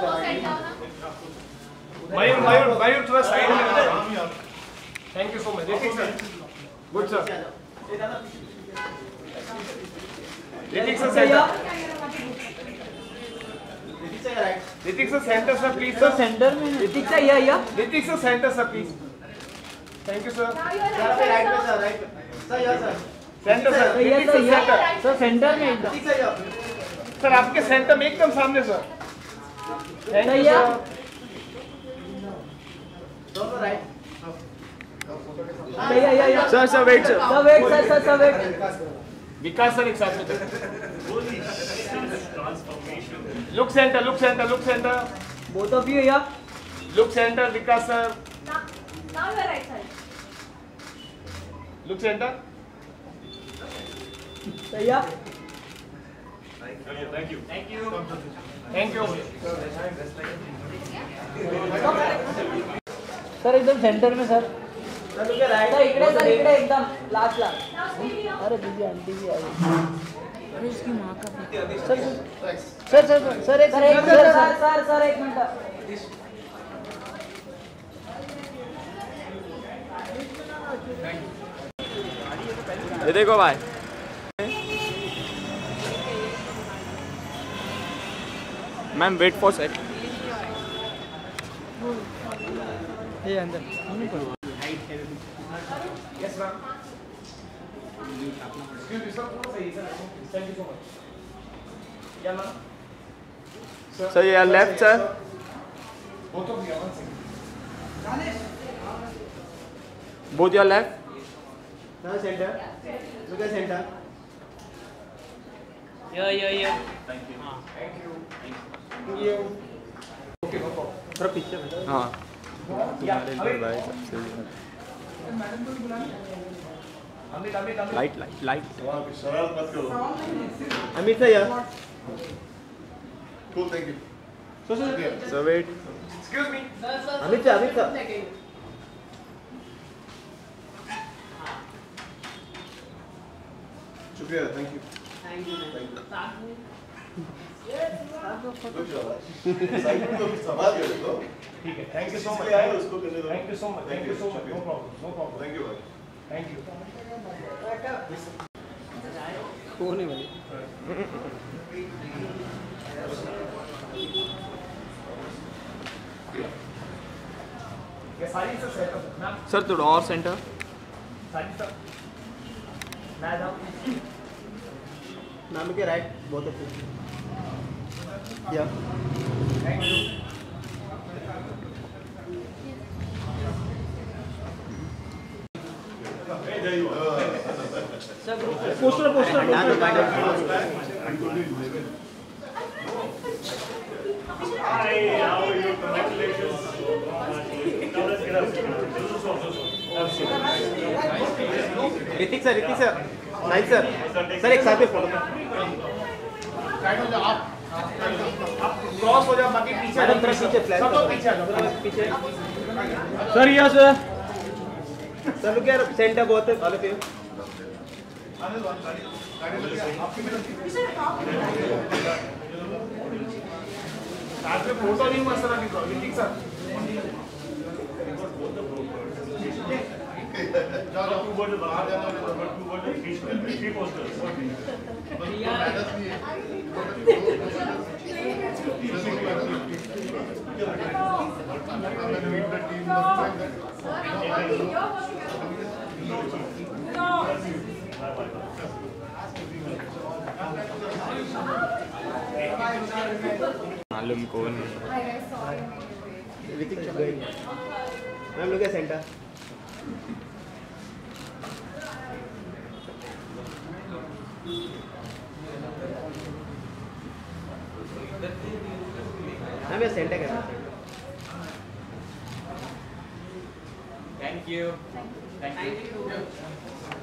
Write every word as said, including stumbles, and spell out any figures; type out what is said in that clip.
Mayur, Mayur, Mayur थोड़ा side में. Thank you so much. Ritik sir. Good sir. Ritik sir center. Ritik sir center sir please sir. Center में. Ritik sir yeah yeah. Ritik sir center sir please. Thank you sir. Sir right में sir right. Sir yeah sir. Center sir. Ritik sir center. Sir center में एकदम. Ritik sir yeah. Sir आपके center में एकदम सामने sir. Thank you sir. Sir right. Yeah yeah yeah. Sir sir wait sir. Sir wait sir sir sir wait. Vikas sir एक साथ में. Look center, look center, look center. Both of you yeah. Look center, Vikas sir. Now, now you are right side. Look center. Sir yeah. Thank you. Thank you. Thank you. Sir एकदम center में sir. Sir look at right. Sir इकडे sir इकडे एकदम last last. Now speed here. अरे दीदी aunty भी आई. अरे इसकी माँ का. सर सर सर सर एक सर सर सर सर एक मिनट. ये देखो भाई. Ma'am wait for sec. ये अंदर. Yes ma'am. Excuse me sir. Thank you so much. Yeah ma'am. Sir, Sir, your left, sir. Both of you, one second. Both your left. Now center. Look at center. Yeah yeah yeah. Thank you. Thank you. Thank you. Okay, no problem. थोड़ा पीछे में. हाँ. Yeah. तुम्हारे लिए भाई सबसे Amit, Amit, Amit. Light light light. Amit sir yeah. Cool, thank you. So sir. So wait. Excuse me. Amit sir Amit sir. Shukriya, thank you. Thank you. Thank you. Look चला. Side में तो संभाल के रखो. ठीक है. Thank you so much. इसलिए आए उसको करने दो. Thank you so much. Thank you so much. No problem. No problem. Thank you भाई. Thank you. कौन है भाई? ये सारी से सेट अप ना. सर थोड़ा और सेंटर. सारी सब. मैं जाऊँ. Now look at right. Both of you. Yeah. Thank you. Poster poster poster. Hi, how are you? Congratulations. Now let's get up. Ritik sir Ritik sir. Nice sir. Sir एक साथ में photo. Cross हो जाओ बाकी पीछे. Madam थोड़ा पीछे flash. सब लोग पीछे आ जाओ. पीछे. Sir yeah sir. Sir look at center both all of you. साथ में फोटो नहीं हुआ सर अभी तो. ठीक सर. Two bottles बाहर जाना है, number two bottles three three posters. मालूम कौन है. Ritik sir going. Ma'am look at center. Ma'am ये center कैसा? Thank you. Thank you.